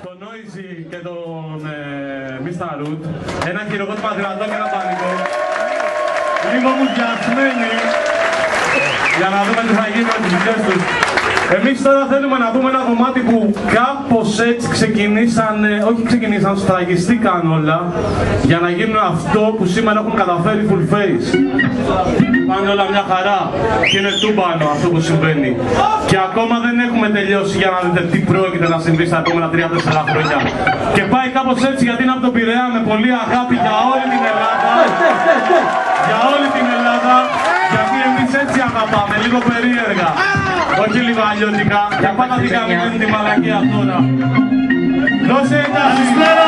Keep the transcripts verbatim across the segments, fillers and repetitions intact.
τον Noisy και τον ε, μίστερ Root, ένα χειροκρότημα δυνατό και ένα πανικό. Λίγο μουδιασμένοι, για να δούμε τι θα γίνει με τις δουλειές τους. Εμείς τώρα θέλουμε να δούμε ένα κομμάτι που κάπως έτσι ξεκινήσαν, όχι ξεκινήσαν, σφραγιστήκαν όλα για να γίνουν αυτό που σήμερα έχουν καταφέρει full face. Πάνε όλα μια χαρά και είναι τούμπανο αυτό που συμβαίνει. Και ακόμα δεν έχουμε τελειώσει για να δείτε τι πρόκειται να συμβεί στα επόμενα τρία τέσσερα χρόνια. Και πάει κάπως έτσι γιατί είναι από τον Πειραιά με πολύ αγάπη για όλη την Ελλάδα. Για όλη την Ελλάδα, γιατί εμείς έτσι αγαπάμε, λίγο περίεργα. Όχι λίγο αλλιώτικα, για πάντα την καμινή τη μαλακία τώρα. Δώσε ένταση!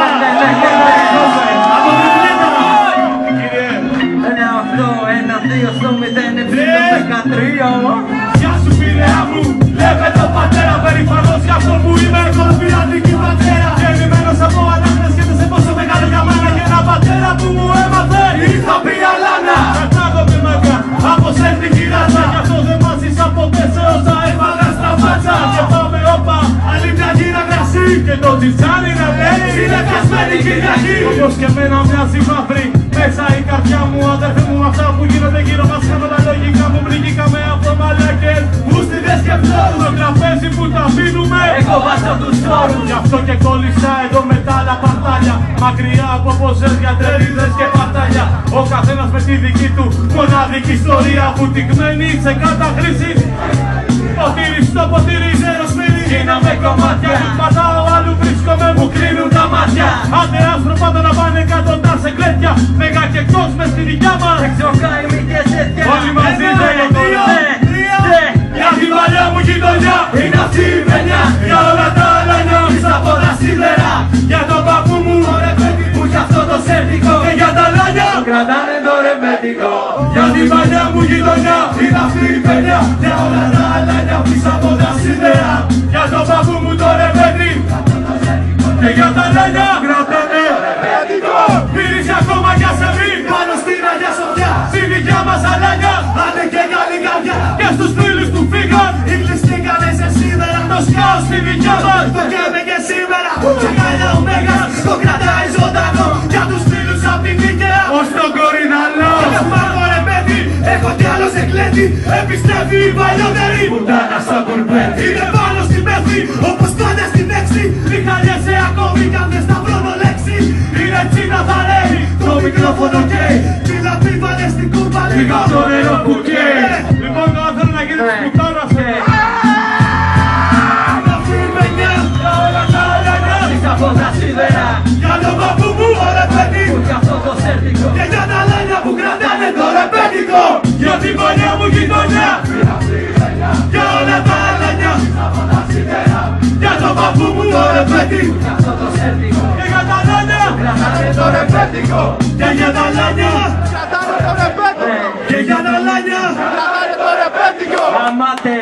Από την πλήτα! Κύριε! Ένα αυτό, ένα δύο στο μηδέν, επτά δεκατρία. Γεια σου Πειραιά μου, λέμε τον πατέρα περηφανός για αυτό που είμαι εγώ πειρατική πατέρα. Γεννημένος από ανάγκες και σε πόσο μεγάλο για μένα και ένα πατέρα που μου έμαθε ήρθα πια λάνα. Κατάγω με μάγκα, από σέρνικη ράτσα κι αυτό δεν μάθησα ποτέ σε όσα έφαγα στα μάτσα. Και πάμε όπα, άλλη μια γύρα κρασί και το τσιτσάνι να λέει είναι πιασμένη Κυριακή. Όπως και εμένα μοιάζει μαύρη, μέσα η καρδιά μου αδερφέ μου αυτά που γίνονται γύρω μας κάνω τα λογικά μου. Πληγήκαμε από μαλακές, μουστιδές και φλόρους. Το τραπέζι που τα αφήνουμε, εγώ βάζω τους φόρους. Γι' αυτό και κόλλησα εδώ με τα άλλα παρτάλια, μακριά από ποζές, γιατρερίδες και παρτάλια. Ο καθένας με τη δική του μοναδική ιστορία που τυγμένη σε καταχρήσεις. Ποτήρι στο ποτήρι, ζέρο σπίτι, γίναμε κομμάτια. Πατάω άλλου βρίσκομαι, μου κρίνουν τα μάτια. Άντε άστρο πάντα να πάνε εκατοντά σε κλέτια. Μέγα και εκτός μες στη δικιά μας. Εξοκάιμοι και τέτοια. Όλοι μαζί δεν τώρα. Για την παλιά μου γειτονιά είναι αυτή η παινιά. Για όλα τα άλλα νιώθεις από τα σίδερα. Για τον παππού μου το ρεπέτικο που κι αυτό το σέρτικο. Και για τα λάνια που κρατάνε το ρεπέτικο. Για την παλιά μου γειτονιά είναι αυτή η παινιά. Για όλα τα άλλα νιώθεις από τα σίδερα. Για τον παππού μου το ρεπέτικο και για τα λάνια κρατάνε το ρεπέτικο. Μύρισε ακόμα κι ασεβή πάνω στην Αγία Σοφιά. Στη δικιά μας αλάνια άντε και καλή καρδιά. Και στους φίλους του φύγαν οι κλειστήκανε σε σίδερα. Το σκάος στη δικιά μας το καίμε και σήμερα. Και καλά ο Μέγας το κρατάει ζωντανό. Για τους φίλους απ' την Νίκαια ως τον Κορυδαλό. Και πάρω ρε παιδί, έχω κι άλλο σε κλέτη. Επιστρέφει η παλιότερη πουτάνα στο κουρπέτι. Είναι πάνω στη μέθη όπως πάντα στην έξι. Μη χαλιέσαι ακόμη κι αν δεν σταυρώνω λέξη. Είναι τσίνα θα λέει το μικρόφωνο καίει. Τι λαπή βάλε στην κούρπα λίγα το νερό που καίει. Λοιπόν τώρα θέλω να γίνει της πουτάνας. Είναι αυτή η παινιά για όλα τα άλλα νιώθεις από τα σίδερα. Για τον παππού μου ο ρεπέτικο που κι αυτό το σέρτικο. και για τα λάνια που κρατάνε το ρεπέτικο. Για την παλιά μου γειτονιά για όλα τα άλλα νιώθεις από τα σίδερα. Για τον παππού μου το ρεπέτικο Κι αυτό το σέρτικο. και για τα λάνια Κρατάνε το ρεπέτικο. και για τα λάνια και για τα λάνια Αμάτε